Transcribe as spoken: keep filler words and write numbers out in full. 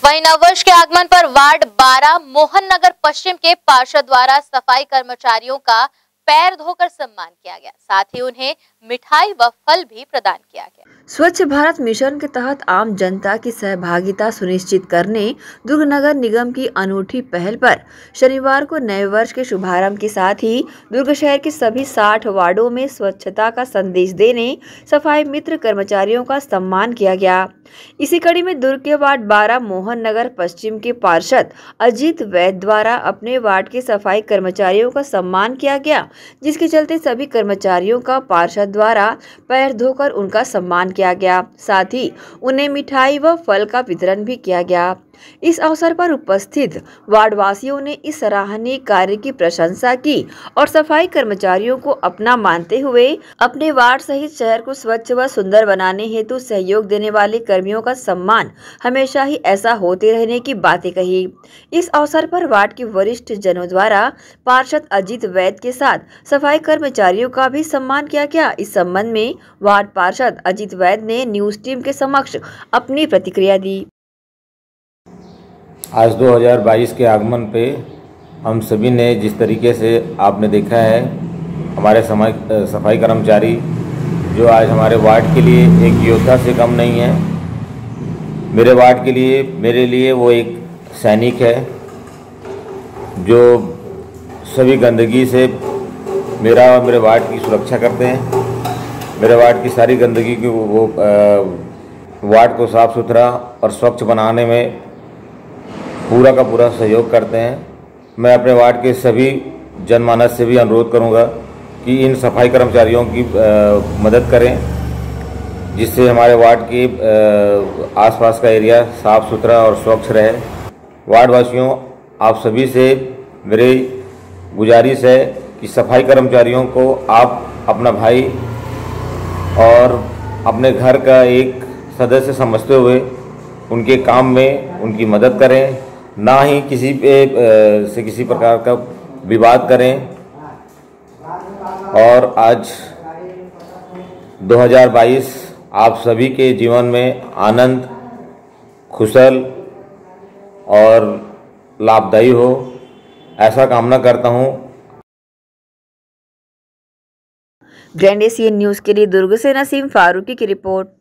वहीं नववर्ष के आगमन पर वार्ड बारह मोहन नगर पश्चिम के पार्षद द्वारा सफाई कर्मचारियों का पैर धोकर सम्मान किया गया। साथ ही उन्हें मिठाई व फल भी प्रदान किया गया। स्वच्छ भारत मिशन के तहत आम जनता की सहभागिता सुनिश्चित करने दुर्ग नगर निगम की अनूठी पहल पर शनिवार को नए वर्ष के शुभारंभ के साथ ही दुर्ग शहर के सभी साठ वार्डों में स्वच्छता का संदेश देने सफाई मित्र कर्मचारियों का सम्मान किया गया। इसी कड़ी में दुर्ग के वार्ड बारह मोहन नगर पश्चिम के पार्षद अजीत वैद्य द्वारा अपने वार्ड के सफाई कर्मचारियों का सम्मान किया गया, जिसके चलते सभी कर्मचारियों का पार्षद द्वारा पैर धोकर उनका सम्मान किया गया। साथ ही उन्हें मिठाई व फल का वितरण भी किया गया। इस अवसर पर उपस्थित वार्ड वासियों ने इस सराहनीय कार्य की प्रशंसा की और सफाई कर्मचारियों को अपना मानते हुए अपने वार्ड सहित शहर को स्वच्छ व सुंदर बनाने हेतु सहयोग देने वाले कर्मियों का सम्मान हमेशा ही ऐसा होते रहने की बातें कही। इस अवसर पर वार्ड के वरिष्ठ जनों द्वारा पार्षद अजीत वैद्य के साथ सफाई कर्मचारियों का भी सम्मान किया गया। इस संबंध में वार्ड पार्षद अजीत वैद्य ने न्यूज टीम के समक्ष अपनी प्रतिक्रिया दी। आज दो हज़ार बाईस के आगमन पे हम सभी ने जिस तरीके से आपने देखा है, हमारे समाज सफाई कर्मचारी जो आज हमारे वार्ड के लिए एक योद्धा से कम नहीं है। मेरे वार्ड के लिए मेरे लिए वो एक सैनिक है जो सभी गंदगी से मेरा और मेरे वार्ड की सुरक्षा करते हैं। मेरे वार्ड की सारी गंदगी को वो वार्ड को साफ़ सुथरा और स्वच्छ बनाने में पूरा का पूरा सहयोग करते हैं। मैं अपने वार्ड के सभी जनमानस से भी अनुरोध करूंगा कि इन सफाई कर्मचारियों की आ, मदद करें, जिससे हमारे वार्ड के आसपास का एरिया साफ़ सुथरा और स्वच्छ रहे। वार्ड वासियों, आप सभी से मेरी गुजारिश है कि सफाई कर्मचारियों को आप अपना भाई और अपने घर का एक सदस्य समझते हुए उनके काम में उनकी मदद करें, ना ही किसी पे से किसी प्रकार का विवाद करें। और आज दो हज़ार बाईस आप सभी के जीवन में आनंद, खुशल और लाभदायी हो, ऐसा कामना करता हूँ। ग्रैंड एशियन न्यूज़ के लिए दुर्ग से नसीम फारूकी की रिपोर्ट।